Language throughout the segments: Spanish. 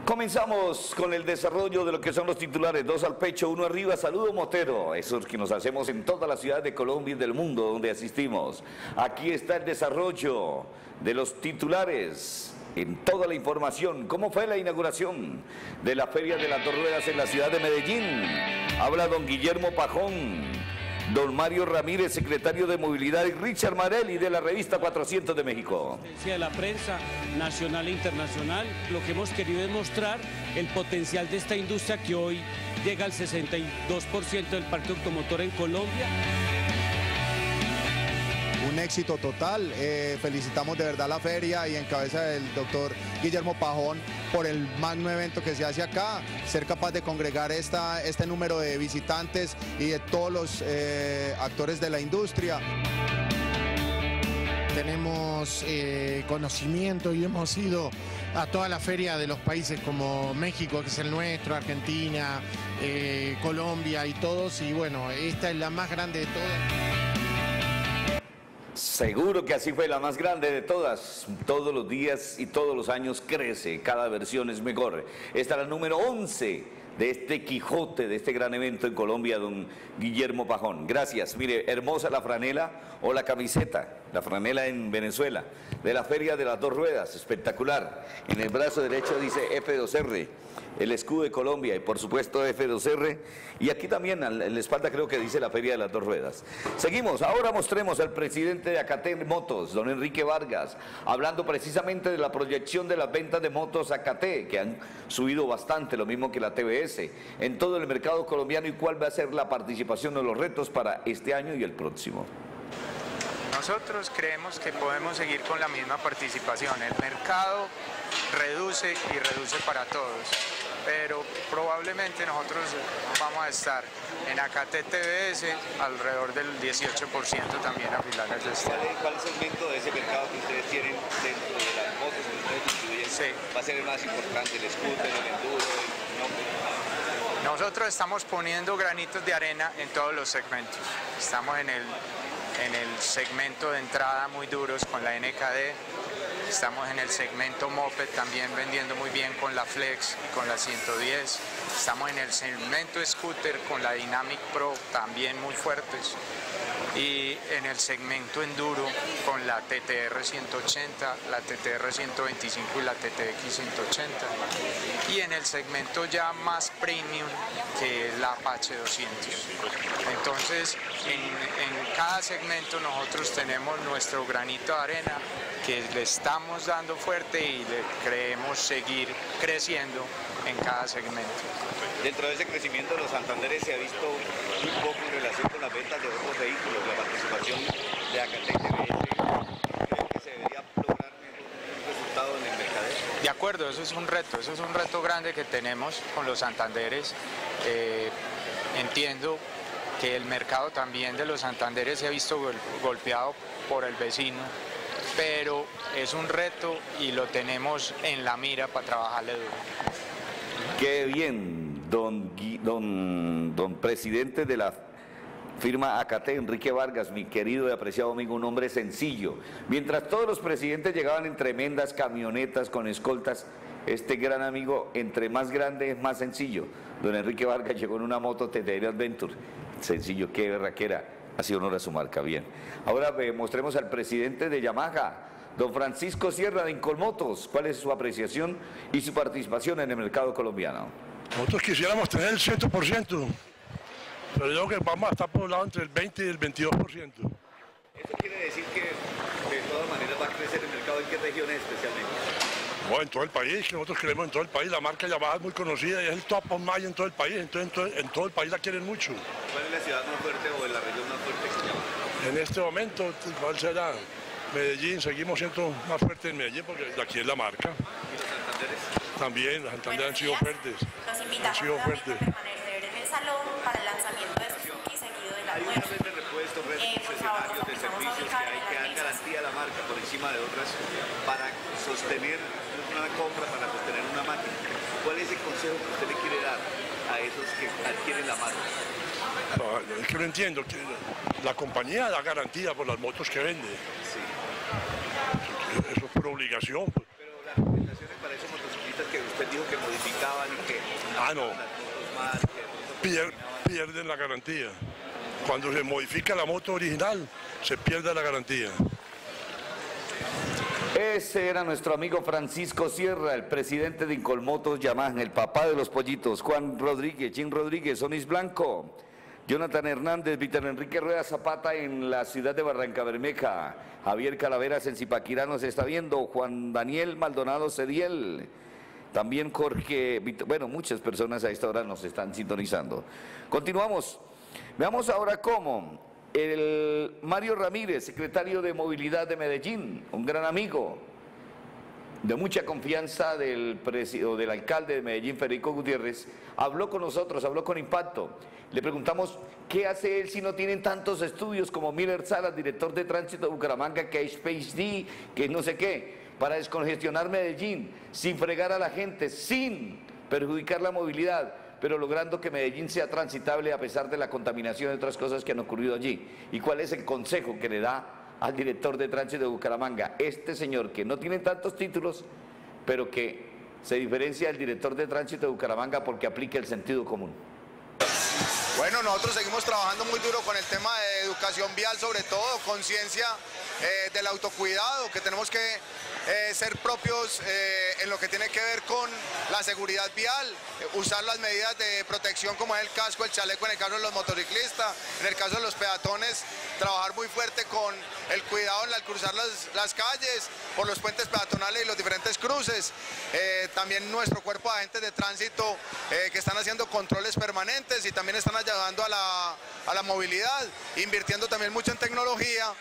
Comenzamos con el desarrollo de lo que son los titulares, 2 al pecho, 1 arriba, saludo motero, esos que nos hacemos en todas las ciudades de Colombia y del mundo donde asistimos. Aquí está el desarrollo de los titulares, en toda la información. ¿Cómo fue la inauguración de la Feria de las Dos Ruedas en la ciudad de Medellín? Habla don Guillermo Pajón, don Mario Ramírez, secretario de Movilidad, y Richard Marelli de la revista 400 de México. De la prensa nacional e internacional, lo que hemos querido es mostrar el potencial de esta industria que hoy llega al 62% del parque automotor en Colombia. Un éxito total, felicitamos de verdad la feria y en cabeza del doctor Guillermo Pajón por el magno evento que se hace acá, ser capaz de congregar este número de visitantes y de todos los actores de la industria. Tenemos conocimiento y hemos ido a toda la feria de los países como México, que es el nuestro, Argentina, Colombia y todos, y bueno, esta es la más grande de todas. Seguro que así fue la más grande de todas. Todos los días y todos los años crece, cada versión es mejor. Esta es la número 11 de este Quijote, de este gran evento en Colombia, don Guillermo Pajón. Gracias. Mire, hermosa la franela o la camiseta, la franela en Venezuela, de la Feria de las Dos Ruedas, espectacular. En el brazo derecho dice F2R, el escudo de Colombia, y por supuesto F2R, y aquí también en la espalda creo que dice la Feria de las Dos Ruedas. Seguimos, ahora mostremos al presidente de AKT Motos, don Enrique Vargas, hablando precisamente de la proyección de las ventas de motos AKT, que han subido bastante, lo mismo que la TBS, en todo el mercado colombiano, y cuál va a ser la participación de los retos para este año y el próximo. Nosotros creemos que podemos seguir con la misma participación. El mercado reduce y reduce para todos, pero probablemente nosotros vamos a estar en AKT TBS alrededor del 18% también a finales de este año. ¿Cuál segmento de ese mercado que ustedes tienen dentro de las motos que ustedes distribuyen? Sí. ¿Va a ser el más importante, el scooter, el enduro? Nosotros estamos poniendo granitos de arena en todos los segmentos. Estamos en el segmento de entrada muy duros con la NKD, estamos en el segmento Moped también vendiendo muy bien con la Flex y con la 110, estamos en el segmento Scooter con la Dynamic Pro también muy fuertes, y en el segmento Enduro con la TTR 180, la TTR 125 y la TTX 180, y en el segmento ya más premium que es la Apache 200. Entonces en cada segmento nosotros tenemos nuestro granito de arena que le estamos dando fuerte y le creemos seguir creciendo en cada segmento. Dentro de ese crecimiento de los Santanderes se ha visto muy poco en relación con las ventas de otros vehículos, la participación de AKT TBS. ¿Creo que se debería lograr un resultado en el mercadeo? De acuerdo, eso es un reto grande que tenemos con los Santanderes. Entiendo que el mercado también de los Santanderes se ha visto golpeado por el vecino, pero es un reto y lo tenemos en la mira para trabajarle duro. Qué bien, don presidente de la firma AKT, Enrique Vargas, mi querido y apreciado amigo, un hombre sencillo. Mientras todos los presidentes llegaban en tremendas camionetas con escoltas, este gran amigo, entre más grande es más sencillo. Don Enrique Vargas llegó en una moto TTR Adventure. Sencillo, qué berraquera. Hace honor a su marca, bien. Ahora mostremos al presidente de Yamaha, don Francisco Sierra de Incolmotos. ¿Cuál es su apreciación y su participación en el mercado colombiano? Nosotros quisiéramos tener el 100%, pero yo creo que vamos a estar poblado entre el 20 y el 22%. Eso quiere decir que de todas maneras va a crecer el mercado. ¿En qué regiones especialmente? No, en todo el país, que nosotros queremos en todo el país. La marca Yamaha es muy conocida y es el top of mind en todo el país, entonces en todo el país la quieren mucho. ¿Cuál es la ciudad más fuerte o la región más fuerte que se llama? En este momento, ¿cuál será? Medellín, seguimos siendo más fuertes en Medellín porque de aquí es la marca. ¿Y los Santanderes? También, los Santanderes han sido fuertes. Los invitamos a permanecer en el salón para el lanzamiento de Suzuki seguido del Hay almuerzo. una red de repuestos, redes concesionarios, de servicios que dan garantía a la marca por encima de otras para sostener una compra, para sostener una máquina. ¿Cuál es el consejo que usted le quiere dar a esos que adquieren la marca? No, es que no entiendo, que la compañía da garantía por las motos que vende. Sí. Eso es por obligación. Pero las recomendaciones para esos motociclistas que usted usted dijo que modificaban y que... No. Pierden la garantía. Cuando se modifica la moto original, se pierde la garantía. Ese era nuestro amigo Francisco Sierra, el presidente de Incolmotos Yamaha, el papá de los pollitos. Juan Rodríguez, Jim Rodríguez, Onis Blanco, Jonathan Hernández, Víctor Enrique Rueda Zapata en la ciudad de Barrancabermeja, Javier Calaveras en Zipaquirá nos está viendo, Juan Daniel Maldonado Cediel, también Jorge, bueno, muchas personas a esta hora nos están sintonizando. Continuamos, veamos ahora cómo el Mario Ramírez, secretario de Movilidad de Medellín, un gran amigo, de mucha confianza del alcalde de Medellín, Federico Gutiérrez, habló con nosotros, habló con Impacto. Le preguntamos qué hace él si no tienen tantos estudios como Miller Salas, director de tránsito de Bucaramanga, que es PhD, que no sé qué, para descongestionar Medellín, sin fregar a la gente, sin perjudicar la movilidad, pero logrando que Medellín sea transitable a pesar de la contaminación y otras cosas que han ocurrido allí. ¿Y cuál es el consejo que le da al director de tránsito de Bucaramanga? Este señor que no tiene tantos títulos, pero que se diferencia del director de tránsito de Bucaramanga porque aplica el sentido común. Bueno, nosotros seguimos trabajando muy duro con el tema de educación vial, sobre todo conciencia del autocuidado, que tenemos que ser propios en lo que tiene que ver con la seguridad vial, usar las medidas de protección como es el casco, el chaleco en el caso de los motociclistas, en el caso de los peatones, trabajar muy fuerte con el cuidado al cruzar las calles, por los puentes peatonales y los diferentes cruces. También nuestro cuerpo de agentes de tránsito que están haciendo controles permanentes y también están ayudando a la movilidad, invirtiendo también mucho en tecnología.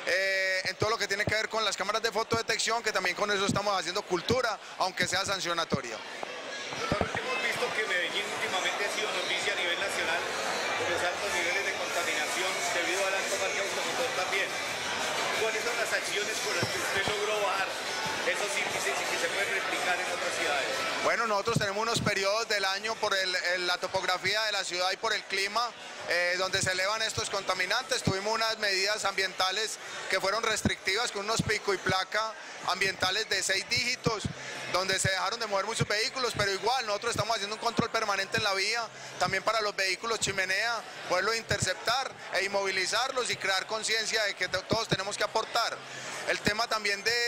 En todo lo que tiene que ver con las cámaras de fotodetección, que también con eso estamos haciendo cultura, aunque sea sancionatoria. Doctor, hemos visto que Medellín últimamente ha sido noticia a nivel nacional por los altos niveles de contaminación debido al alto parque automotor también. ¿Cuáles son las acciones con las que usted logró bajar esos índices y que se pueden replicar en otras ciudades? Bueno, nosotros tenemos unos periodos del año por la topografía de la ciudad y por el clima, donde se elevan estos contaminantes. Tuvimos unas medidas ambientales que fueron restrictivas con unos pico y placa ambientales de 6 dígitos, donde se dejaron de mover muchos vehículos, pero igual nosotros estamos haciendo un control permanente en la vía, también para los vehículos chimenea, poderlos interceptar e inmovilizarlos y crear conciencia de que todos tenemos que aportar. El tema también de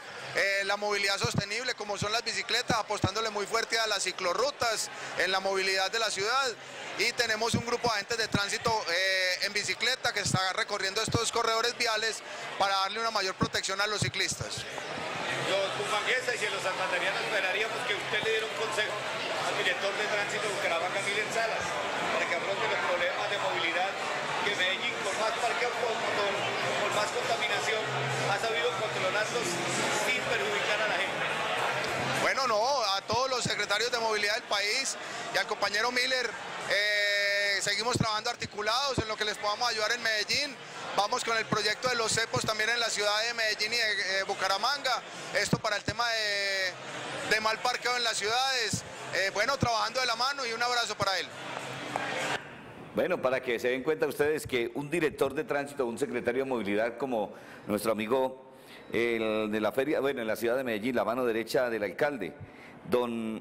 la movilidad sostenible, como son las bicicletas, apostándole muy fuerte a las ciclorrutas en la movilidad de la ciudad, y tenemos un grupo de agentes de tránsito en bicicleta que está recorriendo estos corredores viales para darle una mayor protección a los ciclistas. Los bumangueses y los santanderianos esperaríamos que usted le diera un consejo al director de tránsito de Bucaramanga, Miller Salas, para que afronte los problemas de movilidad que Medellín, con más parque automotor, con más contaminación, ha sabido controlarlos sin perjudicar a la gente. Bueno, no, a todos los secretarios de movilidad del país y al compañero Miller, seguimos trabajando articulados en lo que les podamos ayudar en Medellín. Vamos con el proyecto de los cepos también en la ciudad de Medellín y de Bucaramanga. Esto para el tema de mal parqueo en las ciudades. Bueno, trabajando de la mano, y un abrazo para él. Bueno, para que se den cuenta ustedes que un director de tránsito, un secretario de movilidad como nuestro amigo el de la feria, bueno, en la ciudad de Medellín, la mano derecha del alcalde, don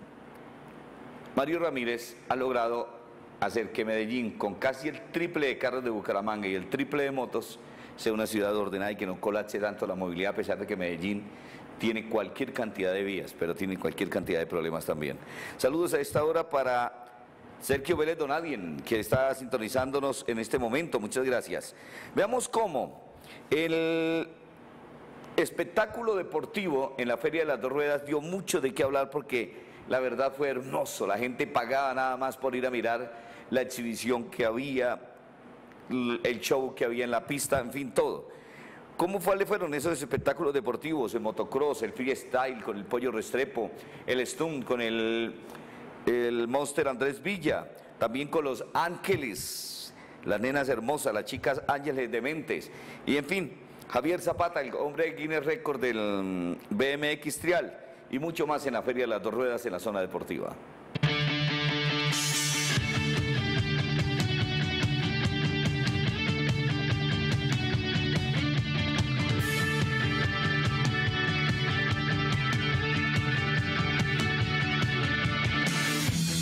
Mario Ramírez, ha logrado hacer que Medellín, con casi el triple de carros de Bucaramanga y el triple de motos, sea una ciudad ordenada y que no colapse tanto la movilidad, a pesar de que Medellín tiene cualquier cantidad de vías, pero tiene cualquier cantidad de problemas también. Saludos a esta hora para Sergio Vélez Donadien, que está sintonizándonos en este momento. Muchas gracias. Veamos cómo el espectáculo deportivo en la Feria de las Dos Ruedas dio mucho de qué hablar, porque la verdad fue hermoso. La gente pagaba nada más por ir a mirar la exhibición que había, el show que había en la pista, en fin, todo. ¿Cómo fueron esos espectáculos deportivos? El motocross, el freestyle con el Pollo Restrepo, el stunt con el Monster Andrés Villa, también con los Ángeles, las nenas hermosas, las chicas Ángeles Dementes, y en fin, Javier Zapata, el hombre de Guinness Record del BMX Trial, y mucho más en la Feria de las Dos Ruedas en la zona deportiva.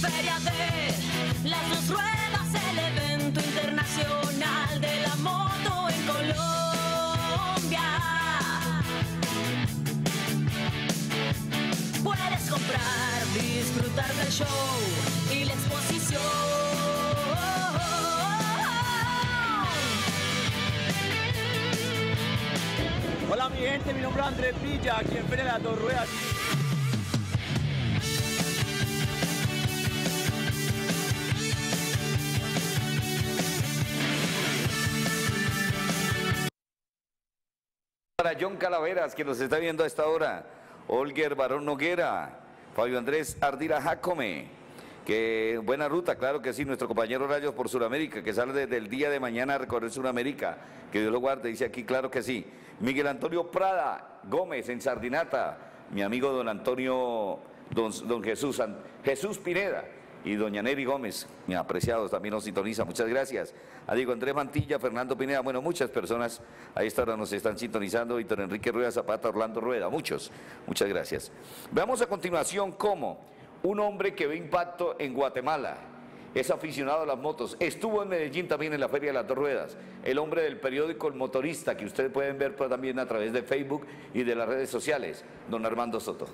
Feria de las Dos Ruedas, el evento internacional de la moto en Colombia. Puedes comprar, disfrutar del show y la exposición. Hola mi gente, mi nombre es Andrés Villa, aquí en Feria de las Dos Ruedas. Para John Calaveras, que nos está viendo a esta hora, Olger Barón Noguera, Fabio Andrés Ardila Jacome, que buena ruta, claro que sí, nuestro compañero Rayos por Sudamérica, que sale desde el día de mañana a recorrer Sudamérica, que Dios lo guarde, dice aquí, claro que sí. Miguel Antonio Prada Gómez en Sardinata, mi amigo don Antonio, don Jesús Pineda y doña Neri Gómez, mis apreciados, también nos sintoniza, muchas gracias. A Diego Andrés Mantilla, Fernando Pineda, bueno, muchas personas a esta hora nos están sintonizando, Víctor Enrique Rueda Zapata, Orlando Rueda, muchas gracias. Veamos a continuación cómo un hombre que ve impacto en Guatemala, es aficionado a las motos, estuvo en Medellín también en la Feria de las Dos Ruedas, el hombre del periódico El Motorista, que ustedes pueden ver también a través de Facebook y de las redes sociales, don Armando Soto.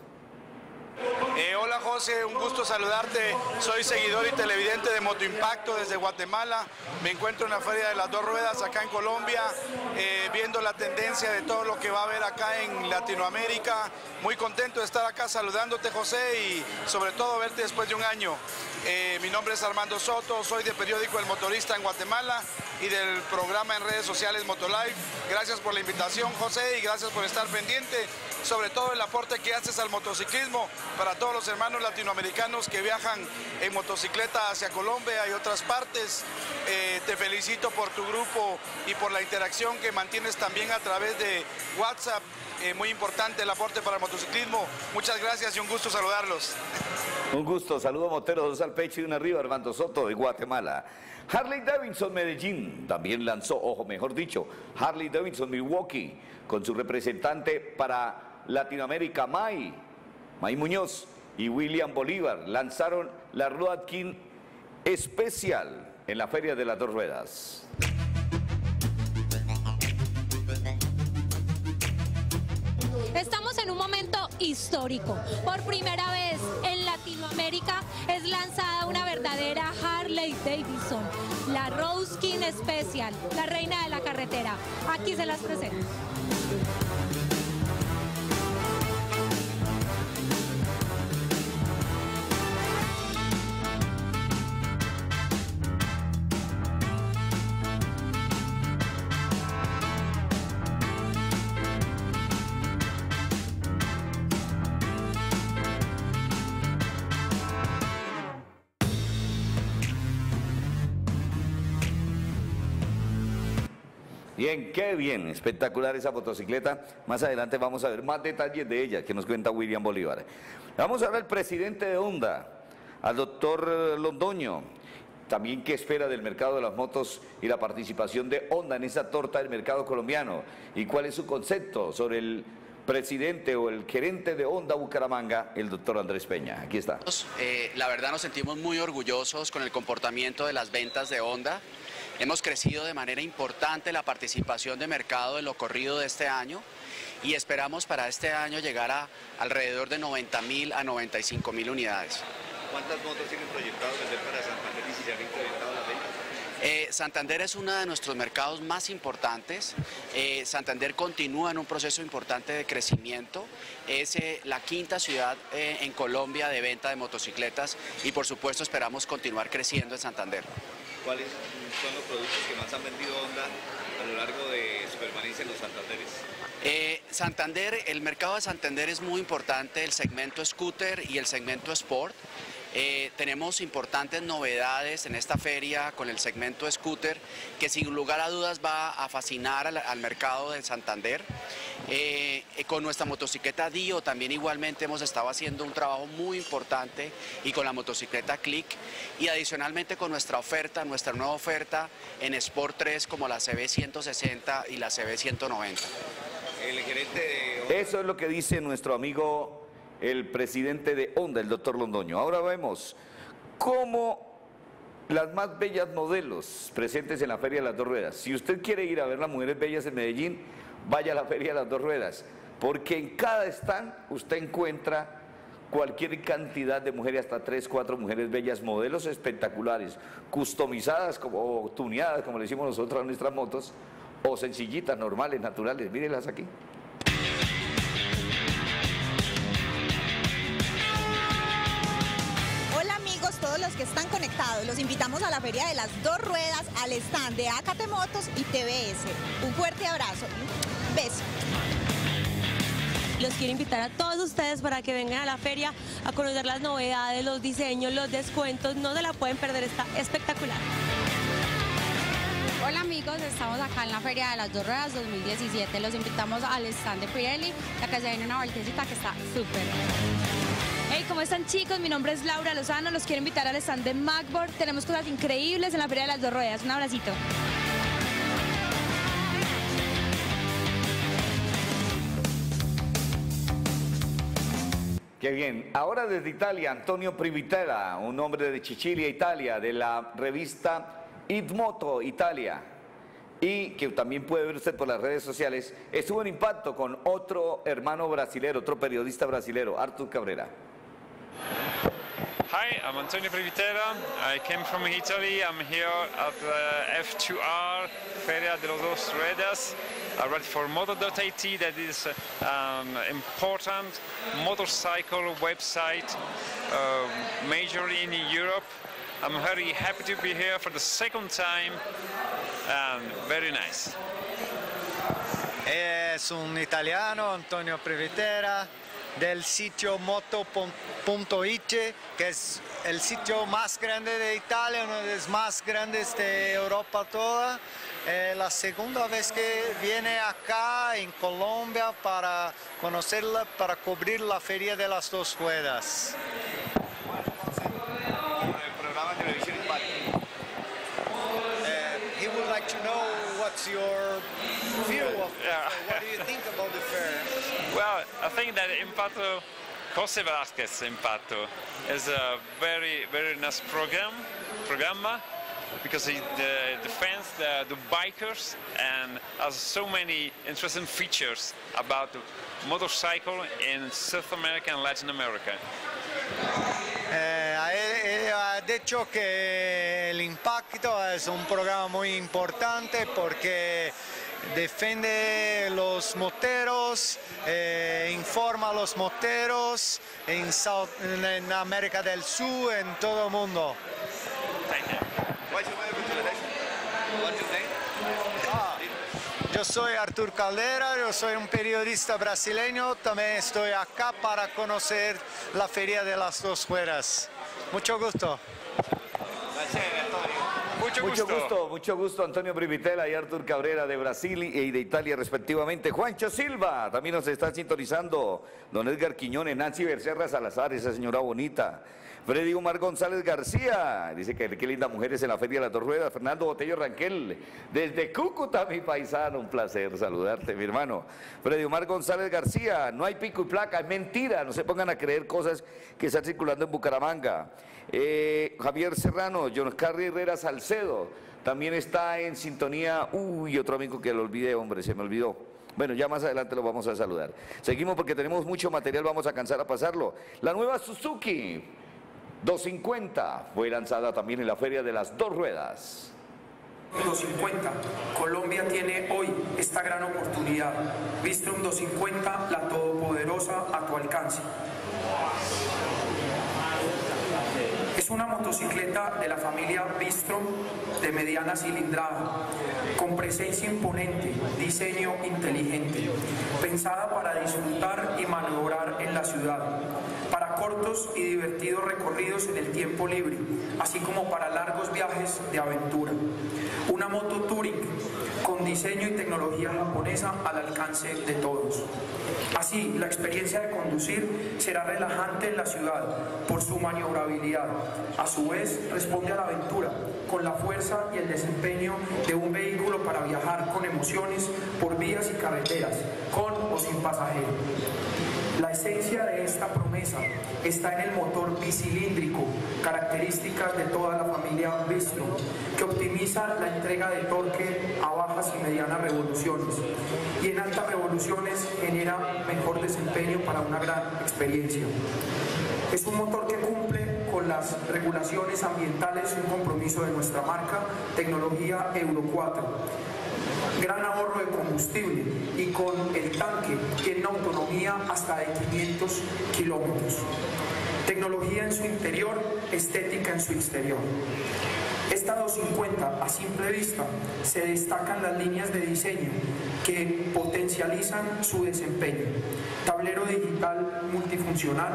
Hola José, un gusto saludarte, soy seguidor y televidente de Motoimpacto desde Guatemala, me encuentro en la Feria de las Dos Ruedas acá en Colombia, viendo la tendencia de todo lo que va a haber acá en Latinoamérica, muy contento de estar acá saludándote José y sobre todo verte después de un año. Mi nombre es Armando Soto, soy de periódico El Motorista en Guatemala y del programa en redes sociales Motolife. Gracias por la invitación José y gracias por estar pendiente, sobre todo el aporte que haces al motociclismo para todos los hermanos latinoamericanos que viajan en motocicleta hacia Colombia y otras partes. Te felicito por tu grupo y por la interacción que mantienes también a través de WhatsApp. Muy importante el aporte para el motociclismo. Muchas gracias y un gusto saludarlos. Un gusto, saludo Motero, dos al pecho y una arriba, Armando Soto de Guatemala. Harley Davidson Medellín también lanzó, ojo, mejor dicho, Harley Davidson Milwaukee, con su representante para Latinoamérica, May Muñoz y William Bolívar, lanzaron la Road King especial en la Feria de las Dos Ruedas. Estamos en un momento histórico. Por primera vez en Latinoamérica es lanzada una verdadera Harley Davidson, la Road King Special, la reina de la carretera. Aquí se las presento. Bien, qué bien, espectacular esa motocicleta. Más adelante vamos a ver más detalles de ella que nos cuenta William Bolívar. Vamos a ver al presidente de Honda, al doctor Londoño. También qué espera del mercado de las motos y la participación de Honda en esa torta del mercado colombiano. Y cuál es su concepto sobre el presidente o el gerente de Honda Bucaramanga, el doctor Andrés Peña. Aquí está. La verdad nos sentimos muy orgullosos con el comportamiento de las ventas de Honda. Hemos crecido de manera importante la participación de mercado en lo corrido de este año y esperamos para este año llegar a alrededor de 90.000 a 95.000 unidades. ¿Cuántas motos tienen proyectado vender para Santander y si se han incrementado las ventas? Santander es uno de nuestros mercados más importantes. Santander continúa en un proceso importante de crecimiento. Es la quinta ciudad en Colombia de venta de motocicletas y por supuesto esperamos continuar creciendo en Santander. ¿Cuáles son los productos que más han vendido Honda a lo largo de su permanencia en los Santanderes? Santander, el mercado de Santander es muy importante, el segmento scooter y el segmento sport. Tenemos importantes novedades en esta feria con el segmento scooter que sin lugar a dudas va a fascinar al mercado de Santander. Con nuestra motocicleta Dio también igualmente hemos estado haciendo un trabajo muy importante y con la motocicleta Click y adicionalmente con nuestra oferta, nuestra nueva oferta en Sport 3 como la CB 160 y la CB 190. El gerente de... Eso es lo que dice nuestro amigo el presidente de Honda, el doctor Londoño. Ahora vemos como las más bellas modelos presentes en la Feria de las Dos Ruedas. Si usted quiere ir a ver las mujeres bellas en Medellín, vaya a la Feria de las Dos Ruedas, porque en cada stand usted encuentra cualquier cantidad de mujeres, hasta 3, 4 mujeres bellas, modelos espectaculares, customizadas o tuneadas, como le decimos nosotros a nuestras motos, o sencillitas, normales, naturales. Mírenlas aquí. Hola amigos, todos los que están conectados, los invitamos a la Feria de las Dos Ruedas, al stand de AKT Motos y TBS. Un fuerte abrazo. Beso. Los quiero invitar a todos ustedes para que vengan a la feria a conocer las novedades, los diseños, los descuentos. No se la pueden perder, está espectacular. Hola amigos, estamos acá en la Feria de las Dos Ruedas 2017. Los invitamos al stand de Pirelli, ya que se viene una vueltecita que está súper. Hey, ¿cómo están chicos? Mi nombre es Laura Lozano, los quiero invitar al stand de Macboard. Tenemos cosas increíbles en la Feria de las Dos Ruedas. Un abracito. Qué bien. Ahora desde Italia, Antonio Privitera, un hombre de Sicilia, Italia, de la revista Itmoto Italia, y que también puede ver usted por las redes sociales, estuvo en Impacto con otro hermano brasilero, otro periodista brasilero, Artur Cabrera. Hi, I'm Antonio Privitera. I came from Italy. I'm here at the F2R Feria de las Dos Ruedas. I read for Moto.it, that is an important motorcycle website, majorly in Europe. I'm very happy to be here for the second time, and very nice. Es un italiano, Antonio Privitera, del sitio moto.it, que es el sitio más grande de Italia, uno de los más grandes de Europa toda. La segunda vez que viene acá en Colombia para conocerla, para cubrir la Feria de las Dos Ruedas. He would like to know what's your view of it. What do you think about the fair? Well, I think that Impacto, José Velázquez Impacto, is a very, very nice programma, because he defends the bikers and has so many interesting features about the motorcycle in South America and Latin America. Ha dicho que el Impacto es un programa muy importante porque defiende los moteros, informa a los moteros en América del Sur, en todo el mundo. Yo soy Artur Caldera, yo soy un periodista brasileño, también estoy acá para conocer la Feria de las Dos Ruedas. Mucho gusto. Mucho gusto, Antonio Privitera y Artur Cabrera de Brasil y de Italia respectivamente. Juancho Silva también nos está sintonizando. Don Edgar Quiñones, Nancy Becerra Salazar, esa señora bonita. Freddy Omar González García, dice que qué lindas mujeres en la Feria de las Dos Ruedas. Fernando Botello Ranquel, desde Cúcuta, mi paisano, un placer saludarte, mi hermano. Freddy Omar González García, no hay pico y placa, es mentira, no se pongan a creer cosas que están circulando en Bucaramanga. Javier Serrano, John Carri Herrera Salcedo, también está en sintonía. Uy, otro amigo que lo olvidé, hombre, se me olvidó. Bueno, ya más adelante lo vamos a saludar. Seguimos porque tenemos mucho material, vamos a alcanzar a pasarlo. La nueva Suzuki 250 fue lanzada también en la Feria de las Dos Ruedas. 250. Colombia tiene hoy esta gran oportunidad. Bistrom 250, la todopoderosa a tu alcance. Es una motocicleta de la familia Bistrom de mediana cilindrada, con presencia imponente, diseño inteligente, pensada para disfrutar y maniobrar en la ciudad, para cortos y divertidos recorridos en el tiempo libre, así como para largos viajes de aventura. Una moto touring con diseño y tecnología japonesa al alcance de todos. Así, la experiencia de conducir será relajante en la ciudad por su maniobrabilidad. A su vez, responde a la aventura con la fuerza y el desempeño de un vehículo para viajar con emociones por vías y carreteras, con o sin pasajero. La esencia de esta promesa está en el motor bicilíndrico, características de toda la familia Bistro, que optimiza la entrega de torque a bajas y medianas revoluciones y en altas revoluciones genera mejor desempeño para una gran experiencia. Es un motor que cumple con las regulaciones ambientales, un compromiso de nuestra marca, tecnología Euro 4. Gran ahorro de combustible y con el tanque tiene una autonomía hasta de 500 kilómetros. Tecnología en su interior, estética en su exterior. Esta 250 a simple vista se destacan las líneas de diseño que potencializan su desempeño. Tablero digital multifuncional,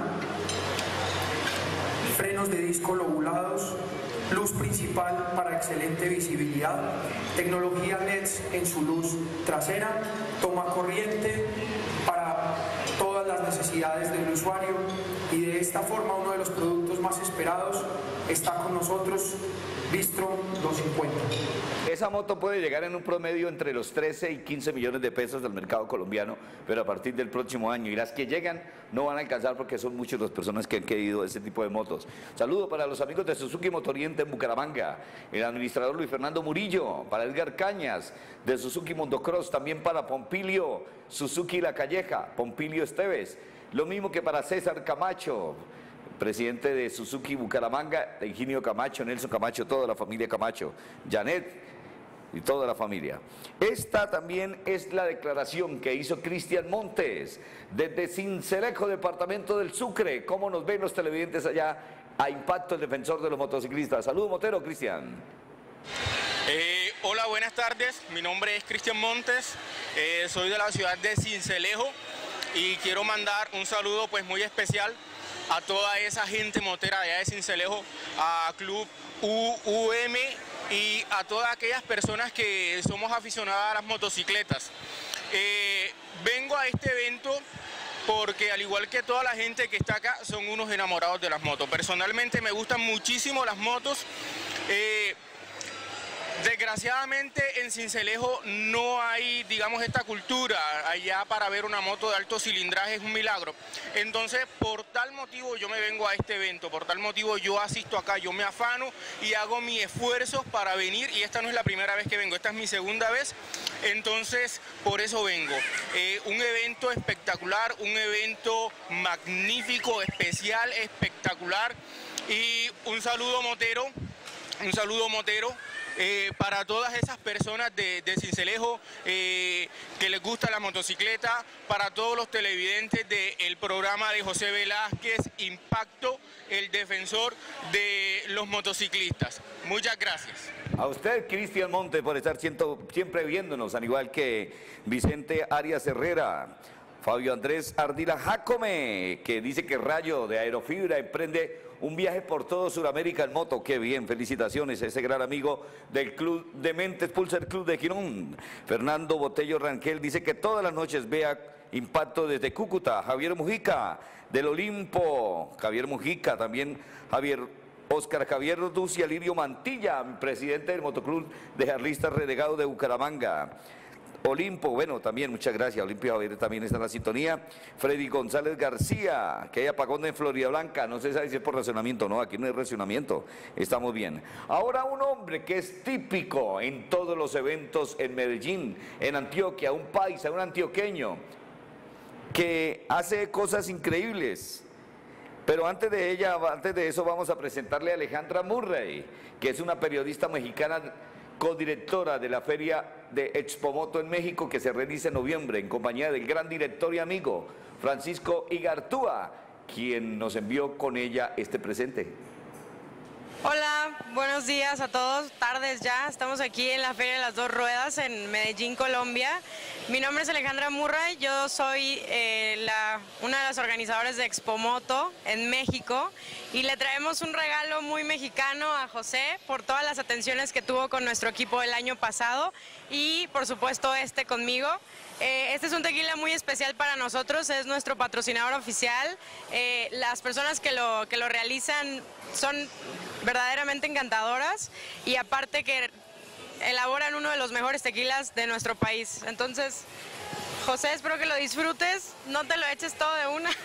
frenos de disco lobulados, luz principal para excelente visibilidad, tecnología LEDs en su luz trasera, toma corriente para todas las necesidades del usuario y de esta forma uno de los productos más esperados está con nosotros, Bistro 250. Esa moto puede llegar en un promedio entre los 13 y 15 millones de pesos del mercado colombiano, pero a partir del próximo año, y las que llegan no van a alcanzar porque son muchas las personas que han querido ese tipo de motos. Saludo para los amigos de Suzuki Motoriente en Bucaramanga, el administrador Luis Fernando Murillo, para Edgar Cañas de Suzuki Mondocross, también para Pompilio Suzuki La Calleja, Pompilio Esteves, lo mismo que para César Camacho, presidente de Suzuki Bucaramanga, de Ingenio Camacho, Nelson Camacho, toda la familia Camacho, Janet y toda la familia. Esta también es la declaración que hizo Cristian Montes desde Sincelejo, departamento del Sucre. ¿Cómo nos ven los televidentes allá? A Impacto, el defensor de los motociclistas. Saludos, motero, Cristian. Hola, buenas tardes. Mi nombre es Cristian Montes. Soy de la ciudad de Sincelejo y quiero mandar un saludo pues muy especial a toda esa gente motera allá de Sincelejo, a Club UUM y a todas aquellas personas que somos aficionadas a las motocicletas. Vengo a este evento porque al igual que toda la gente que está acá, son unos enamorados de las motos. Personalmente me gustan muchísimo las motos. Desgraciadamente en Sincelejo no hay, digamos, esta cultura. Allá para ver una moto de alto cilindraje es un milagro. Entonces, por tal motivo yo me vengo a este evento, por tal motivo yo asisto acá, yo me afano y hago mis esfuerzos para venir, y esta no es la primera vez que vengo, esta es mi segunda vez, entonces por eso vengo. Un evento espectacular, un evento magnífico, especial, espectacular, y un saludo motero, para todas esas personas de Sincelejo que les gusta la motocicleta, para todos los televidentes del programa de José Velázquez, Impacto, el defensor de los motociclistas. Muchas gracias. A usted, Cristian Montes, por estar siempre viéndonos, al igual que Vicente Arias Herrera, Fabio Andrés Ardila Jacome, que dice que Rayo de Aerofibra emprende un viaje por todo Sudamérica en moto. Qué bien, felicitaciones a ese gran amigo del Club de Mentes Pulsar Club de Girón. Fernando Botello Rangel dice que todas las noches vea Impacto desde Cúcuta. Javier Mujica del Olimpo, Javier Mujica, también Oscar Javier Roduz y Alirio Mantilla, presidente del Motoclub de Jarlistas Relegado de Bucaramanga. Olimpo, bueno, también muchas gracias. Olimpio Javier también está en la sintonía. Freddy González García, que hay apagón en Florida Blanca, no se sabe si es por racionamiento, no, aquí no hay racionamiento, estamos bien. Ahora un hombre que es típico en todos los eventos en Medellín, en Antioquia, un paisa, un antioqueño, que hace cosas increíbles. Pero antes de eso vamos a presentarle a Alejandra Murray, que es una periodista mexicana, codirectora de la Feria de Expomoto en México, que se realiza en noviembre en compañía del gran director y amigo Francisco Igartúa, quien nos envió con ella este presente. Hola, buenos días a todos, tardes ya, estamos aquí en la Feria de las Dos Ruedas en Medellín, Colombia. Mi nombre es Alejandra Murray, yo soy una de las organizadoras de Expomoto en México y le traemos un regalo muy mexicano a José por todas las atenciones que tuvo con nuestro equipo el año pasado y por supuesto conmigo. Este es un tequila muy especial para nosotros, es nuestro patrocinador oficial. Las personas que lo realizan son verdaderamente encantadoras y aparte que elaboran uno de los mejores tequilas de nuestro país. Entonces, José, espero que lo disfrutes, no te lo eches todo de una,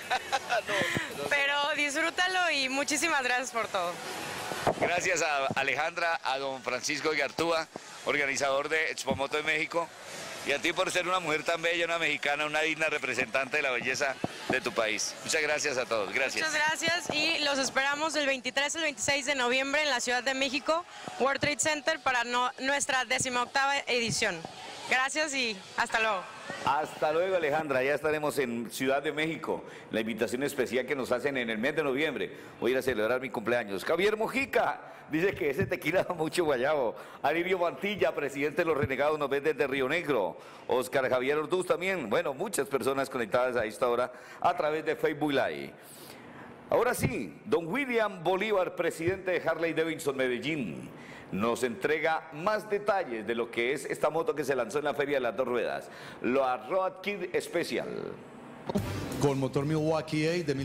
pero disfrútalo y muchísimas gracias por todo. Gracias a Alejandra, a don Francisco Igartúa, organizador de Expomoto de México, y a ti por ser una mujer tan bella, una mexicana, una digna representante de la belleza de tu país. Muchas gracias a todos, gracias. Muchas gracias y los esperamos del 23 al 26 de noviembre en la Ciudad de México, World Trade Center, para nuestra 18ª edición. Gracias y hasta luego. Hasta luego, Alejandra. Ya estaremos en Ciudad de México. La invitación especial que nos hacen en el mes de noviembre. Voy a ir a celebrar mi cumpleaños. Javier Mojica dice que ese tequila da mucho guayabo. Alirio Mantilla, presidente de los Renegados, nos ve desde Río Negro. Oscar Javier Orduz también. Bueno, muchas personas conectadas a esta hora a través de Facebook Live. Ahora sí, don William Bolívar, presidente de Harley Davidson Medellín, nos entrega más detalles de lo que es esta moto que se lanzó en la Feria de las Dos Ruedas, la Road Kid Special. Con motor Milwaukee A de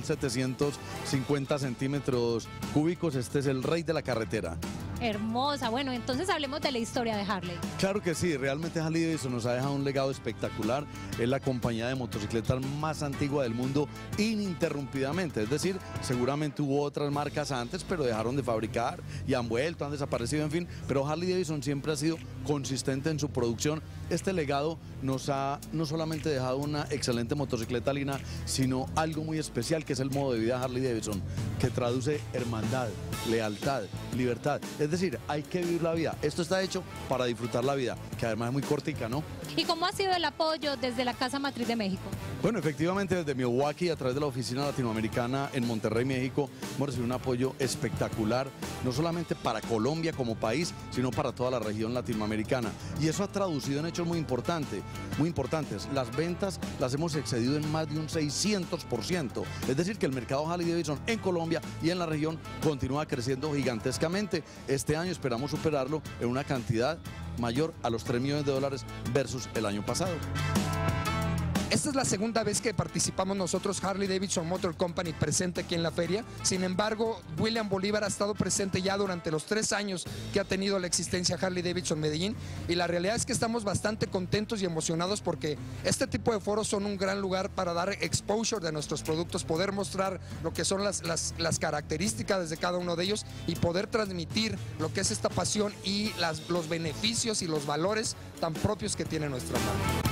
1750 centímetros cúbicos, este es el rey de la carretera. Hermosa. Bueno, entonces hablemos de la historia de Harley. Claro que sí, realmente Harley Davidson nos ha dejado un legado espectacular. Es la compañía de motocicletas más antigua del mundo ininterrumpidamente. Es decir, seguramente hubo otras marcas antes, pero dejaron de fabricar y han vuelto, han desaparecido, en fin. Pero Harley Davidson siempre ha sido consistente en su producción. Este legado nos ha no solamente dejado una excelente motocicleta, Lina, sino algo muy especial, que es el modo de vida Harley Davidson, que traduce hermandad, lealtad, libertad. Es decir, hay que vivir la vida. Esto está hecho para disfrutar la vida, que además es muy cortica, ¿no? ¿Y cómo ha sido el apoyo desde la Casa Matriz de México? Bueno, efectivamente, desde Milwaukee, a través de la Oficina Latinoamericana en Monterrey, México, hemos recibido un apoyo espectacular, no solamente para Colombia como país, sino para toda la región latinoamericana. Y eso ha traducido en hechos muy importantes. Las ventas las hemos excedido en más de un 600%. Es decir, que el mercado Harley Davidson en Colombia y en la región continúa creciendo gigantescamente. Este año esperamos superarlo en una cantidad mayor a los $3 millones versus el año pasado. Esta es la segunda vez que participamos nosotros, Harley Davidson Motor Company, presente aquí en la feria. Sin embargo, William Bolívar ha estado presente ya durante los 3 años que ha tenido la existencia Harley Davidson Medellín, y la realidad es que estamos bastante contentos y emocionados porque este tipo de foros son un gran lugar para dar exposure de nuestros productos, poder mostrar lo que son las características de cada uno de ellos y poder transmitir lo que es esta pasión y los beneficios y los valores tan propios que tiene nuestra marca.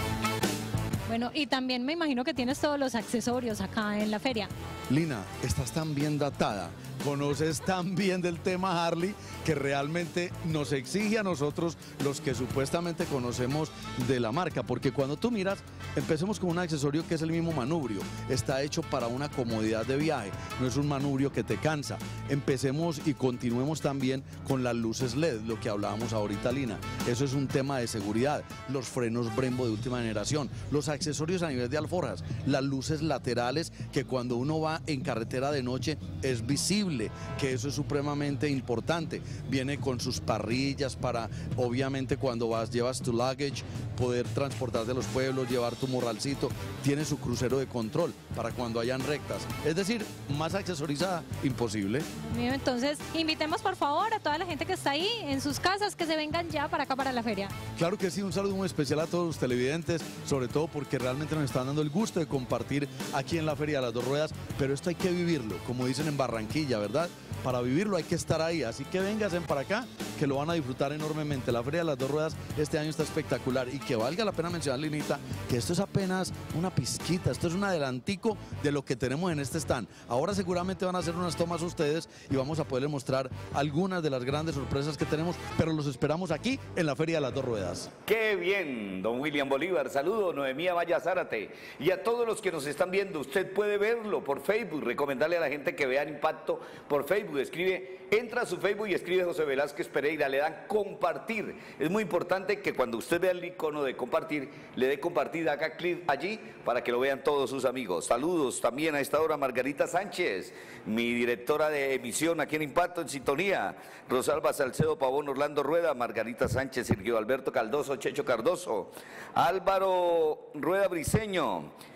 Bueno, y también me imagino que tienes todos los accesorios acá en la feria. Lina, estás tan bien datada, conoces tan bien del tema Harley, que realmente nos exige a nosotros, los que supuestamente conocemos de la marca, porque cuando tú miras, empecemos con un accesorio que es el mismo manubrio, está hecho para una comodidad de viaje, no es un manubrio que te cansa. Empecemos y continuemos también con las luces LED, lo que hablábamos ahorita, Lina, eso es un tema de seguridad, los frenos Brembo de última generación, los accesorios a nivel de alforjas, las luces laterales, que cuando uno va en carretera de noche es visible, que eso es supremamente importante. Viene con sus parrillas para, obviamente, cuando llevas tu luggage, poder transportar de los pueblos, llevar tu morralcito. Tiene su crucero de control para cuando hayan rectas. Es decir, más accesorizada, imposible. Entonces, invitemos por favor a toda la gente que está ahí en sus casas, que se vengan ya para acá, para la feria. Claro que sí, un saludo muy especial a todos los televidentes, sobre todo porque realmente nos están dando el gusto de compartir aquí en la Feria de las Dos Ruedas, pero esto hay que vivirlo, como dicen en Barranquilla, ¿verdad? Para vivirlo hay que estar ahí, así que vénganse para acá, que lo van a disfrutar enormemente. La Feria de las Dos Ruedas este año está espectacular, y que valga la pena mencionar, Linita, que esto es apenas una pizquita, esto es un adelantico de lo que tenemos en este stand. Ahora seguramente van a hacer unas tomas ustedes y vamos a poderles mostrar algunas de las grandes sorpresas que tenemos, pero los esperamos aquí en la Feria de las Dos Ruedas. ¡Qué bien, don William Bolívar! Saludo, Noemí Amaya Zárate. Y a todos los que nos están viendo, usted puede verlo por Facebook, recomendarle a la gente que vean Impacto por Facebook. Entra a su Facebook y escribe José Velázquez Pereira, le dan compartir. Es muy importante que cuando usted vea el icono de compartir, le dé compartir, haga clic allí para que lo vean todos sus amigos. Saludos también a esta hora Margarita Sánchez, mi directora de emisión aquí en Impacto, en sintonía. Rosalba Salcedo Pavón, Orlando Rueda, Margarita Sánchez, Sergio Alberto Caldoso, Checho Cardoso, Álvaro Rueda Briceño,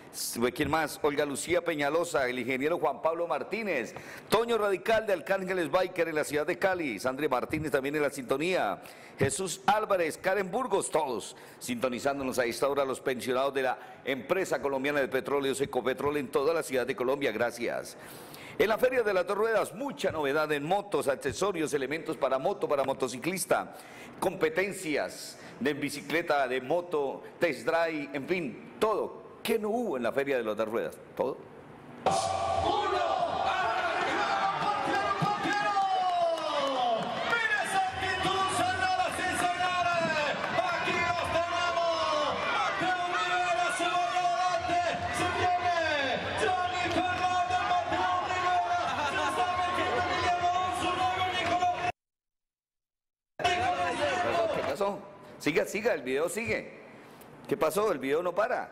¿Quién más? Olga Lucía Peñalosa, el ingeniero Juan Pablo Martínez, Toño Radical de Arcángeles Biker en la ciudad de Cali, Sandra Martínez también en la sintonía, Jesús Álvarez, Karen Burgos, todos sintonizándonos a esta hora, los pensionados de la empresa colombiana de petróleos Ecopetrol en toda la ciudad de Colombia, gracias. En la Feria de las Dos Ruedas, mucha novedad en motos, accesorios, elementos para moto, para motociclista, competencias de bicicleta, de moto, test drive, en fin, todo. ¿Qué no hubo en la Feria de las Dos Ruedas? Todo. ¿Qué pasó? Siga, el video sigue. ¿Qué pasó? El video no para.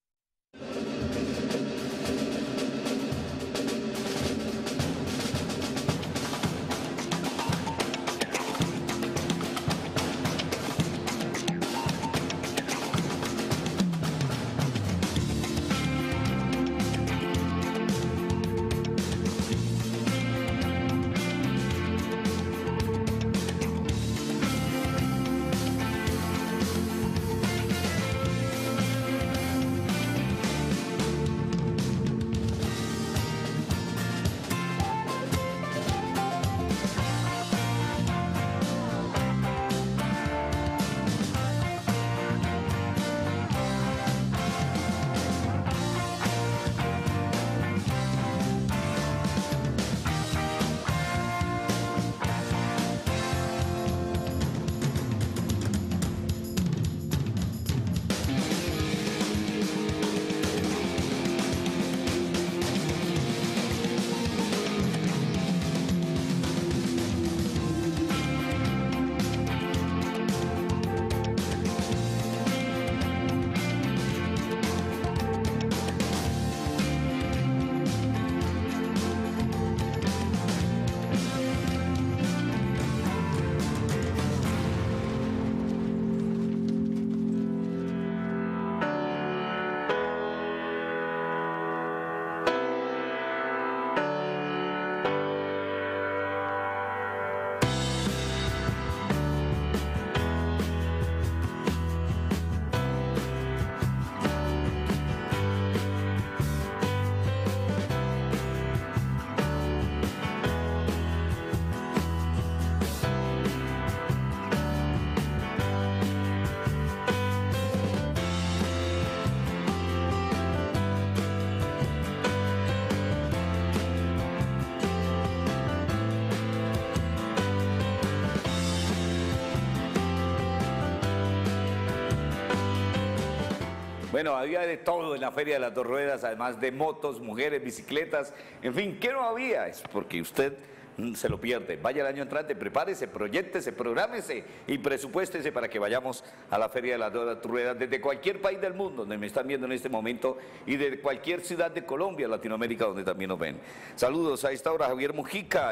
Bueno, había de todo en la Feria de las Dos Ruedas, además de motos, mujeres, bicicletas, en fin, ¿qué no había? Es porque usted se lo pierde. Vaya el año entrante, prepárese, proyéctese, prográmese y presupuéstese para que vayamos a la Feria de las Dos Ruedas desde cualquier país del mundo donde me están viendo en este momento y de cualquier ciudad de Colombia, Latinoamérica, donde también nos ven. Saludos a esta hora, Javier Mujica,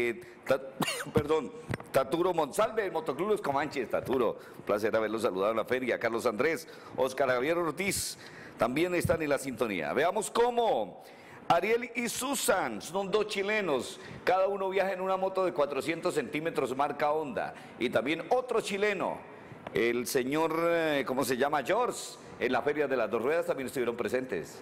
Taturo Monsalve, el Motoclub Los Comanches. Taturo, un placer haberlo saludado en la feria. Carlos Andrés, Oscar Javier Ortiz, también están en la sintonía. Veamos cómo Ariel y Susan, son dos chilenos, cada uno viaja en una moto de 400 centímetros marca Honda. Y también otro chileno, el señor, ¿cómo se llama? George, en la Feria de las Dos Ruedas también estuvieron presentes.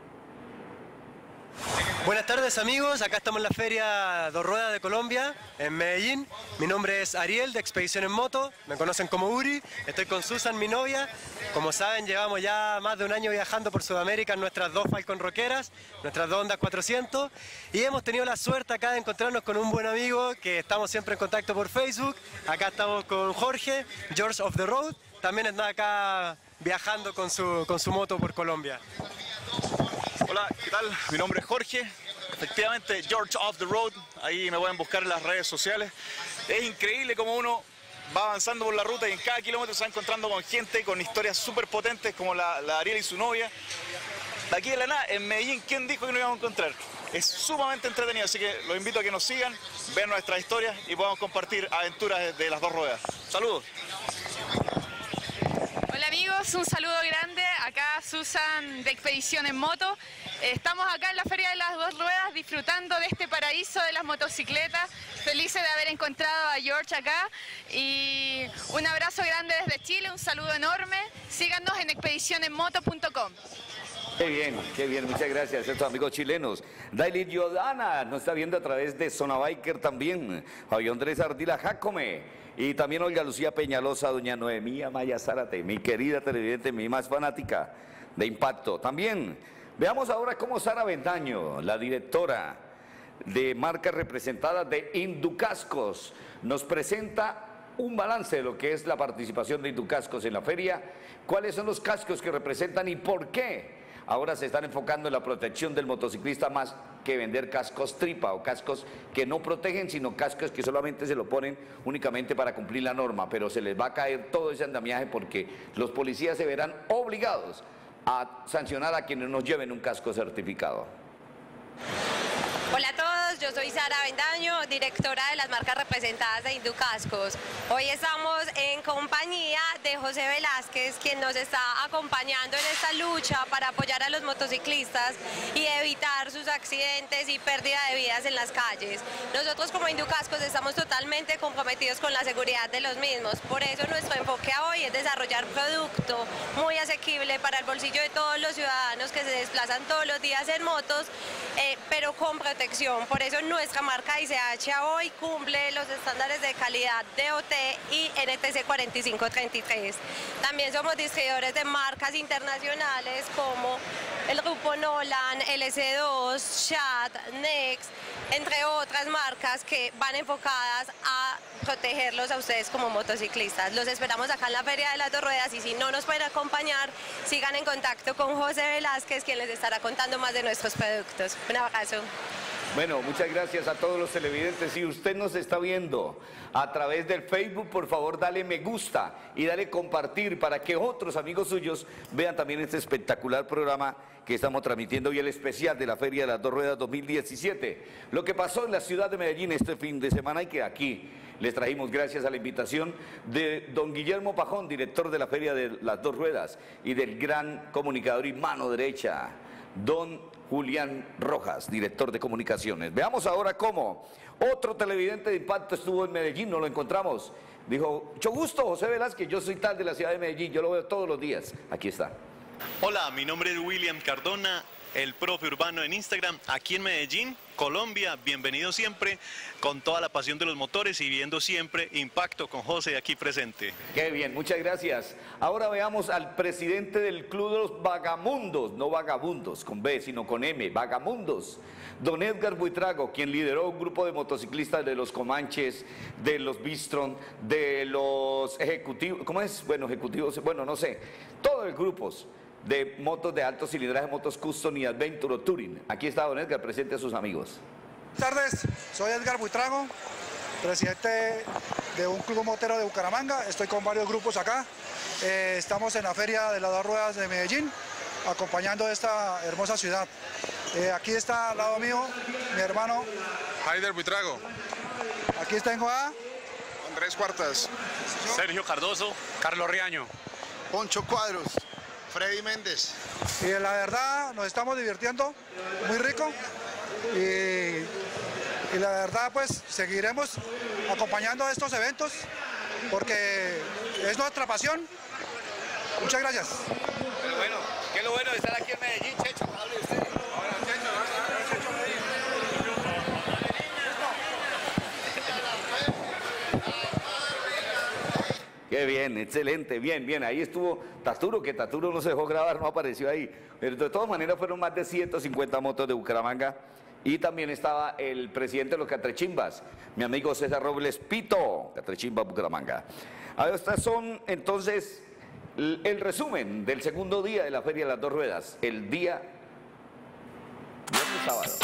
Buenas tardes amigos, acá estamos en la Feria Dos Ruedas de Colombia, en Medellín. Mi nombre es Ariel de Expedición en Moto, me conocen como Uri, estoy con Susan, mi novia. Como saben, llevamos ya más de un año viajando por Sudamérica en nuestras dos Falcon Rockeras, nuestras dos Honda 400, y hemos tenido la suerte acá de encontrarnos con un buen amigo que estamos siempre en contacto por Facebook. Acá estamos con Jorge, George of the Road, también está acá viajando con su moto por Colombia. Hola, ¿qué tal? Mi nombre es Jorge, efectivamente George of the Road, ahí me pueden buscar en las redes sociales. Es increíble cómo uno va avanzando por la ruta y en cada kilómetro se va encontrando con gente con historias súper potentes como la Ariel y su novia. De aquí de la nada, en Medellín, ¿quién dijo que nos íbamos a encontrar? Es sumamente entretenido, así que los invito a que nos sigan, vean nuestras historias y podamos compartir aventuras de las dos ruedas. ¡Saludos! Hola, Hola amigos, un saludo grande, acá Susan de Expedición en Moto. Estamos acá en la Feria de las Dos Ruedas disfrutando de este paraíso de las motocicletas, felices de haber encontrado a George acá y un abrazo grande desde Chile, un saludo enorme, síganos en expedicionenmoto.com. Qué bien, muchas gracias a estos amigos chilenos. Daily Giordana nos está viendo a través de Zona Biker también, Fabio Andrés Ardila Jacome. Y también Olga Lucía Peñalosa, doña Noemí Amaya Zárate, mi querida televidente, mi más fanática de Impacto. También veamos ahora cómo Sara Bendaño, la directora de marcas representadas de Inducascos, nos presenta un balance de lo que es la participación de Inducascos en la feria, cuáles son los cascos que representan y por qué ahora se están enfocando en la protección del motociclista más que vender cascos tripa o cascos que no protegen, sino cascos que solamente se lo ponen únicamente para cumplir la norma, pero se les va a caer todo ese andamiaje porque los policías se verán obligados a sancionar a quienes nos lleven un casco certificado. Hola a todos, yo soy Sara Bendaño, directora de las marcas representadas de Inducascos. Hoy estamos en compañía de José Velázquez, quien nos está acompañando en esta lucha para apoyar a los motociclistas y evitar sus accidentes y pérdida de vidas en las calles. Nosotros como Inducascos estamos totalmente comprometidos con la seguridad de los mismos, por eso nuestro enfoque hoy es desarrollar producto muy asequible para el bolsillo de todos los ciudadanos que se desplazan todos los días en motos, pero con protección. Por eso nuestra marca ICH hoy cumple los estándares de calidad DOT y NTC 4533. También somos distribuidores de marcas internacionales como el grupo Nolan, LC2, Chat, Next, entre otras marcas que van enfocadas a protegerlos a ustedes como motociclistas. Los esperamos acá en la Feria de las Dos Ruedas y si no nos pueden acompañar, sigan en contacto con José Velázquez, quien les estará contando más de nuestros productos. Un abrazo. Bueno, muchas gracias a todos los televidentes. Si usted nos está viendo a través del Facebook, por favor dale me gusta y dale compartir para que otros amigos suyos vean también este espectacular programa que estamos transmitiendo hoy, el especial de la Feria de las Dos Ruedas 2017. Lo que pasó en la ciudad de Medellín este fin de semana y que aquí les trajimos gracias a la invitación de don Guillermo Pajón, director de la Feria de las Dos Ruedas, y del gran comunicador y mano derecha, don Julián Rojas, director de comunicaciones. Veamos ahora cómo otro televidente de Impacto estuvo en Medellín, nos lo encontramos. Dijo, mucho gusto, José Velázquez, yo soy tal de la ciudad de Medellín, yo lo veo todos los días. Aquí está. Hola, mi nombre es William Cardona, el profe urbano en Instagram, aquí en Medellín, Colombia. Bienvenido siempre, con toda la pasión de los motores y viendo siempre Impacto con José aquí presente. Qué bien, muchas gracias. Ahora veamos al presidente del Club de los Vagamundos, no vagabundos con B, sino con M, Vagamundos, don Edgar Buitrago, quien lideró un grupo de motociclistas de los Comanches, de los Bistron, de los ejecutivos, ¿cómo es? Bueno, ejecutivos, bueno, no sé, todos los grupos de motos de alto cilindraje, motos custom y adventure o touring. Aquí está don Edgar, presente a sus amigos. Buenas tardes, soy Edgar Buitrago, presidente de un club motero de Bucaramanga. Estoy con varios grupos acá. Estamos en la Feria de las Dos Ruedas de Medellín, acompañando esta hermosa ciudad. Aquí está al lado mío mi hermano Haider Buitrago. Aquí tengo a Andrés Cuartas, Sergio Cardoso, Carlos Riaño, Poncho Cuadros, Freddy Méndez. Y la verdad nos estamos divirtiendo muy rico y la verdad pues seguiremos acompañando estos eventos porque es nuestra pasión. Muchas gracias. Pero bueno, ¿qué es lo bueno de estar aquí en Medellín, Checho? Hable usted. Qué bien, excelente, bien, ahí estuvo Taturo, que Taturo no se dejó grabar, no apareció ahí, pero de todas maneras fueron más de 150 motos de Bucaramanga y también estaba el presidente de los Catrechimbas, mi amigo César Robles Pito, Catrechimba Bucaramanga. A ver, estas son entonces el resumen del segundo día de la Feria de las Dos Ruedas, el día viernes sábado.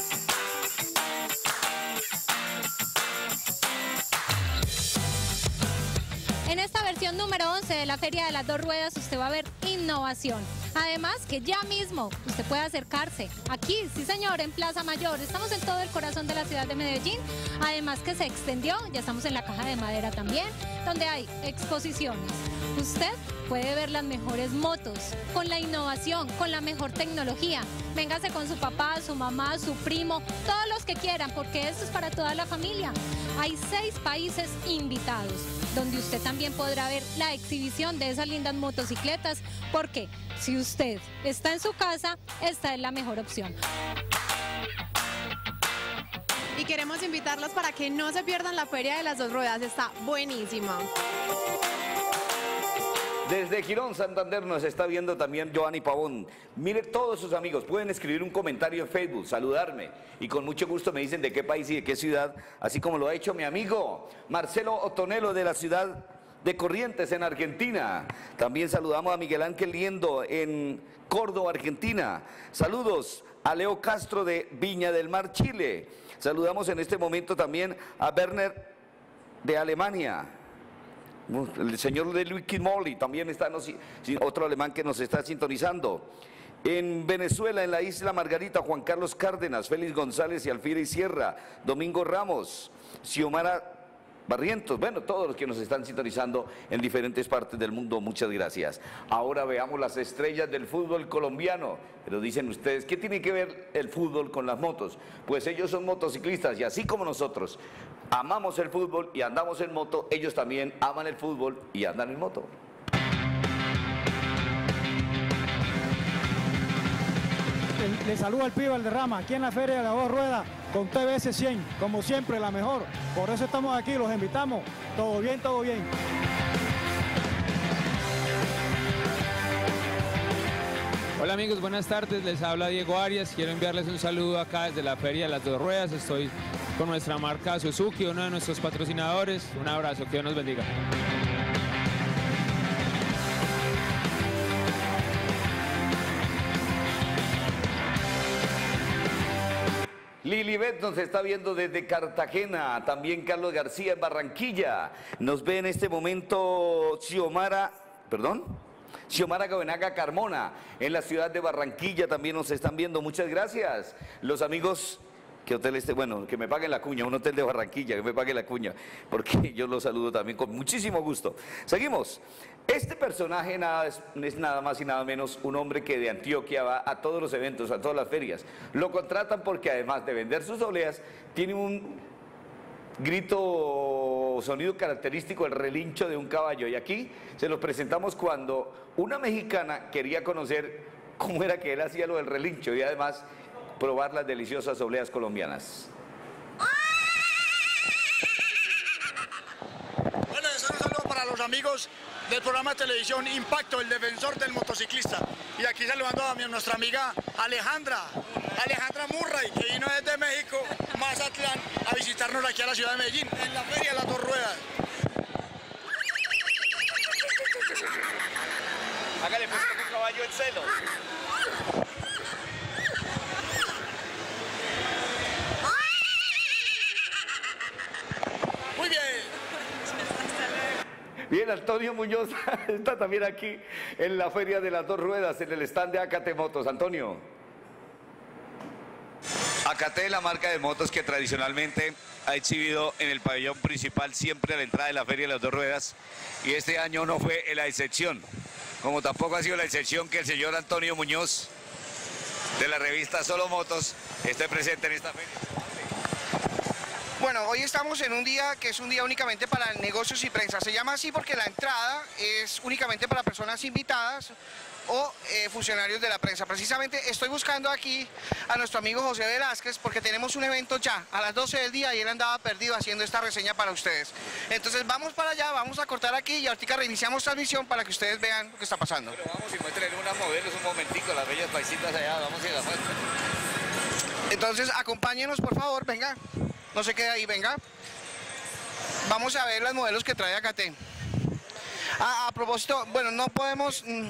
En esta versión número 11 de la Feria de las Dos Ruedas usted va a ver innovación. Además que ya mismo usted puede acercarse aquí, sí señor, en Plaza Mayor. Estamos en todo el corazón de la ciudad de Medellín. Además que se extendió, ya estamos en la Caja de Madera también, donde hay exposiciones. Usted puede ver las mejores motos, con la innovación, con la mejor tecnología. Véngase con su papá, su mamá, su primo, todos los que quieran, porque esto es para toda la familia. Hay 6 países invitados, donde usted también podrá ver la exhibición de esas lindas motocicletas, porque si usted está en su casa, esta es la mejor opción. Y queremos invitarlos para que no se pierdan la Feria de las Dos Ruedas, está buenísima. Desde Girón, Santander, nos está viendo también Giovanni Pavón. Mire, todos sus amigos pueden escribir un comentario en Facebook, saludarme, y con mucho gusto me dicen de qué país y de qué ciudad, así como lo ha hecho mi amigo Marcelo Otonelo de la ciudad de Corrientes, en Argentina. También saludamos a Miguel Ángel Liendo en Córdoba, Argentina. Saludos a Leo Castro de Viña del Mar, Chile. Saludamos en este momento también a Werner de Alemania. El señor de Luis Molly también está, otro alemán que nos está sintonizando. En Venezuela, en la isla Margarita, Juan Carlos Cárdenas, Félix González y Alfira Sierra, Domingo Ramos, Xiomara Barrientos, bueno, todos los que nos están sintonizando en diferentes partes del mundo, muchas gracias. Ahora veamos las estrellas del fútbol colombiano. Pero dicen ustedes, ¿qué tiene que ver el fútbol con las motos? Pues ellos son motociclistas y así como nosotros amamos el fútbol y andamos en moto, ellos también aman el fútbol y andan en moto. Le saluda el Pibe Valderrama, aquí en la Feria de las Dos Ruedas, con TBS 100, como siempre, la mejor. Por eso estamos aquí, los invitamos. Todo bien, todo bien. Hola amigos, buenas tardes, les habla Diego Arias. Quiero enviarles un saludo acá desde la Feria de las Dos Ruedas. Estoy con nuestra marca Suzuki, uno de nuestros patrocinadores. Un abrazo, que Dios nos bendiga. Lilibet nos está viendo desde Cartagena, también Carlos García en Barranquilla. Nos ve en este momento Xiomara Gabenaga Carmona, en la ciudad de Barranquilla también nos están viendo. Muchas gracias. Los amigos, ¿qué hotel bueno, que me paguen la cuña, un hotel de Barranquilla, que me pague la cuña, porque yo los saludo también con muchísimo gusto. Seguimos. Este personaje es nada más y nada menos un hombre que de Antioquia va a todos los eventos, a todas las ferias. Lo contratan porque además de vender sus obleas, tiene un grito, sonido característico, el relincho de un caballo. Y aquí se los presentamos cuando una mexicana quería conocer cómo era que él hacía lo del relincho y además probar las deliciosas obleas colombianas. Bueno, eso es un saludo para los amigos del programa de televisión Impacto, el defensor del motociclista. Y aquí saludando a nuestra amiga Alejandra Murray, que vino desde México, Mazatlán, a visitarnos aquí a la ciudad de Medellín, en la Feria de las Dos Ruedas. Hágale pues con un caballo en celo. Muy bien. Bien, Antonio Muñoz está también aquí en la Feria de las Dos Ruedas, en el stand de AKT Motos. Antonio. AKT es la marca de motos que tradicionalmente ha exhibido en el pabellón principal siempre a la entrada de la Feria de las Dos Ruedas, y este año no fue la excepción, como tampoco ha sido la excepción que el señor Antonio Muñoz de la revista Solo Motos esté presente en esta feria. Bueno, hoy estamos en un día que es un día únicamente para negocios y prensa. Se llama así porque la entrada es únicamente para personas invitadas o funcionarios de la prensa. Precisamente estoy buscando aquí a nuestro amigo José Velázquez porque tenemos un evento ya a las 12 del día y él andaba perdido haciendo esta reseña para ustedes. Entonces vamos para allá, vamos a cortar aquí y ahorita reiniciamos transmisión para que ustedes vean lo que está pasando. Pero vamos y muestren unas modelos un momentico, las bellas paisitas allá, vamos y las muestran. Entonces acompáñenos por favor, venga, no se quede ahí, venga. Vamos a ver las modelos que trae AKT. A propósito, bueno, no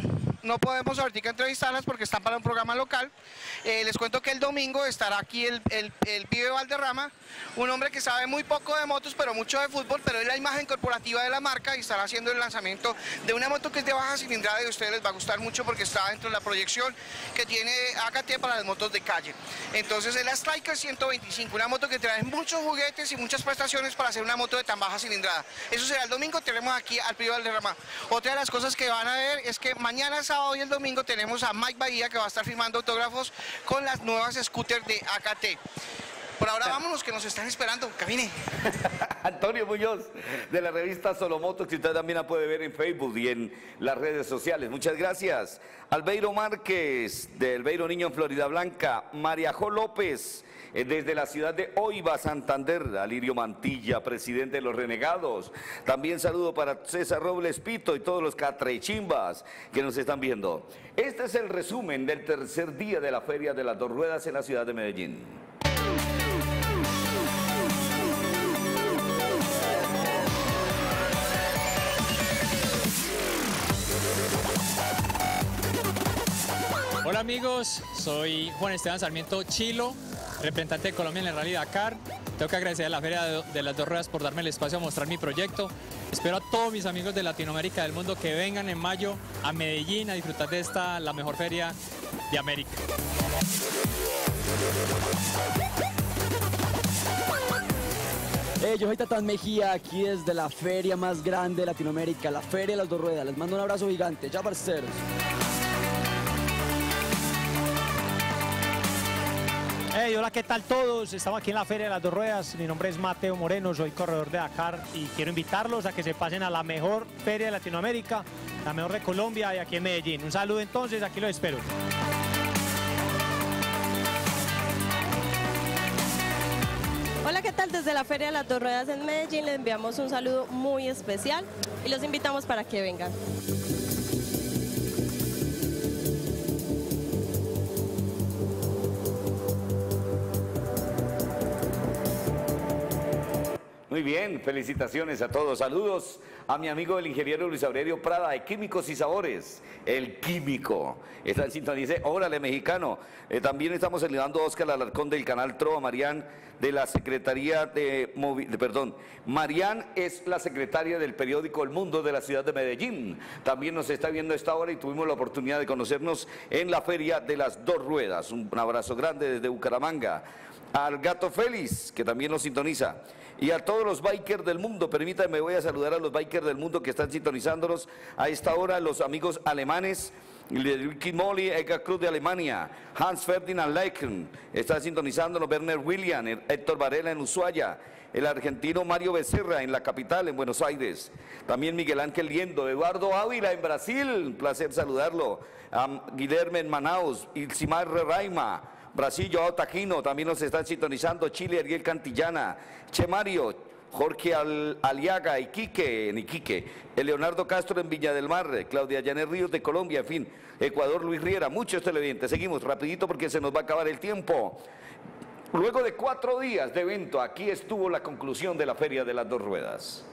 no podemos ahorita entrevistarlas porque están para un programa local. Les cuento que el domingo estará aquí el pibe Valderrama, un hombre que sabe muy poco de motos, pero mucho de fútbol, pero es la imagen corporativa de la marca y estará haciendo el lanzamiento de una moto que es de baja cilindrada y a ustedes les va a gustar mucho porque está dentro de la proyección que tiene AKT para las motos de calle. Entonces es la Striker 125, una moto que trae muchos juguetes y muchas prestaciones para hacer una moto de tan baja cilindrada. Eso será el domingo, tenemos aquí al pibe Valderrama. Otra de las cosas que van a ver es que mañana, sábado y el domingo tenemos a Mike Bahía que va a estar firmando autógrafos con las nuevas scooters de AKT. Por ahora vámonos, que nos están esperando. Camine. Antonio Muñoz, de la revista Solomoto, que usted también la puede ver en Facebook y en las redes sociales. Muchas gracias. Albeiro Márquez, de Albeiro Niño en Florida Blanca. María Jo López, desde la ciudad de Oiva, Santander. Alirio Mantilla, presidente de los Renegados. También saludo para César Robles Pito y todos los catrechimbas que nos están viendo. Este es el resumen del tercer día de la Feria de las Dos Ruedas en la ciudad de Medellín. Hola amigos, soy Juan Esteban Sarmiento Chilo, representante de Colombia en el Rally Dakar. Tengo que agradecer a la Feria de las Dos Ruedas por darme el espacio a mostrar mi proyecto. Espero a todos mis amigos de Latinoamérica y del mundo que vengan en mayo a Medellín a disfrutar de esta, la mejor feria de América. Yo soy Tatán Mejía, aquí desde la feria más grande de Latinoamérica, la Feria de las Dos Ruedas. Les mando un abrazo gigante. Chao, parceros. Hey, hola, ¿qué tal todos? Estamos aquí en la Feria de las Dos Ruedas. Mi nombre es Mateo Moreno, soy corredor de Dakar y quiero invitarlos a que se pasen a la mejor feria de Latinoamérica, la mejor de Colombia y aquí en Medellín. Un saludo entonces, aquí los espero. Hola, ¿qué tal? Desde la Feria de las Dos Ruedas en Medellín les enviamos un saludo muy especial y los invitamos para que vengan. Muy bien, felicitaciones a todos. Saludos a mi amigo el ingeniero Luis Aurelio Prada de Químicos y Sabores, el químico. Está en sintonía, dice, órale mexicano. También estamos saludando a Óscar Alarcón del canal Trova, Marián de la Secretaría Marián es la secretaria del periódico El Mundo de la ciudad de Medellín. También nos está viendo a esta hora y tuvimos la oportunidad de conocernos en la Feria de las Dos Ruedas. Un abrazo grande desde Bucaramanga. Al Gato Félix, que también nos sintoniza. Y a todos los bikers del mundo, permítanme, voy a saludar a los bikers del mundo que están sintonizándonos a esta hora, los amigos alemanes, Ricky Molly, Edgar Cruz de Alemania, Hans Ferdinand Leichen, está sintonizándonos, Werner William, Héctor Varela en Ushuaia, el argentino Mario Becerra en la capital, en Buenos Aires, también Miguel Ángel Liendo, Eduardo Ávila en Brasil, un placer saludarlo, Guilherme en Manaus, Ilcimar Raima, Brasil, Joao Taquino, también nos están sintonizando, Chile, Ariel Cantillana, Che Mario, Jorge Aliaga, Iquique, en Iquique, Leonardo Castro en Viña del Mar, Claudia Llanes Ríos de Colombia, en fin, Ecuador, Luis Riera, muchos televidentes. Seguimos rapidito porque se nos va a acabar el tiempo. Luego de 4 días de evento, aquí estuvo la conclusión de la Feria de las Dos Ruedas.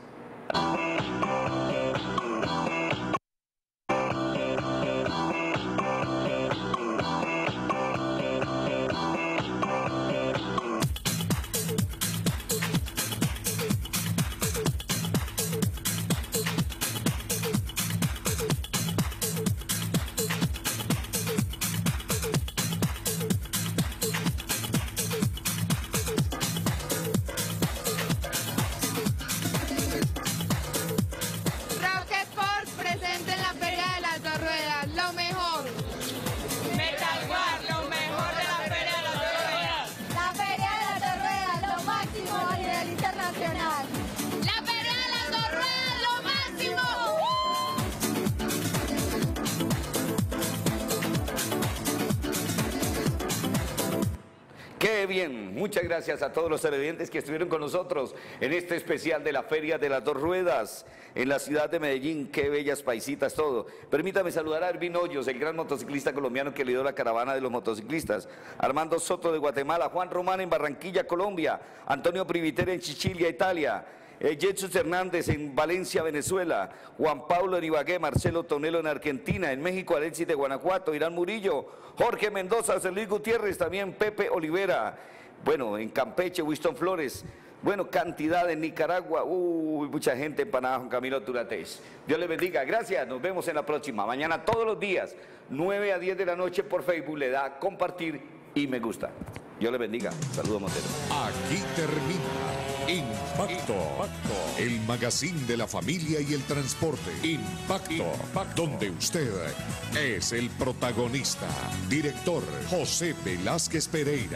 Qué bien, muchas gracias a todos los televidentes que estuvieron con nosotros en este especial de la Feria de las Dos Ruedas en la ciudad de Medellín. Qué bellas paisitas, todo. Permítame saludar a Ervin Hoyos, el gran motociclista colombiano que lideró la caravana de los motociclistas, Armando Soto de Guatemala, Juan Román en Barranquilla, Colombia, Antonio Privitera en Sicilia, Italia, Jesús Hernández en Valencia, Venezuela, Juan Pablo en Ibagué, Marcelo Tonelo en Argentina, en México Alexis de Guanajuato, Irán Murillo, Jorge Mendoza, José Luis Gutiérrez, también Pepe Olivera, bueno, en Campeche, Winston Flores, bueno, cantidad en Nicaragua, mucha gente en Panamá, Juan Camilo Turatés. Dios les bendiga, gracias, nos vemos en la próxima. Mañana todos los días, 9 a 10 de la noche por Facebook, le da compartir y me gusta. Dios les bendiga, saludos Montero. Aquí termina Impacto, el magazine de la familia y el transporte. Impacto, donde usted es el protagonista. Director José Velázquez Pereira.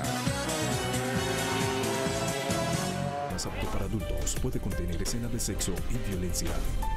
Apto para adultos, puede contener escenas de sexo y violencia.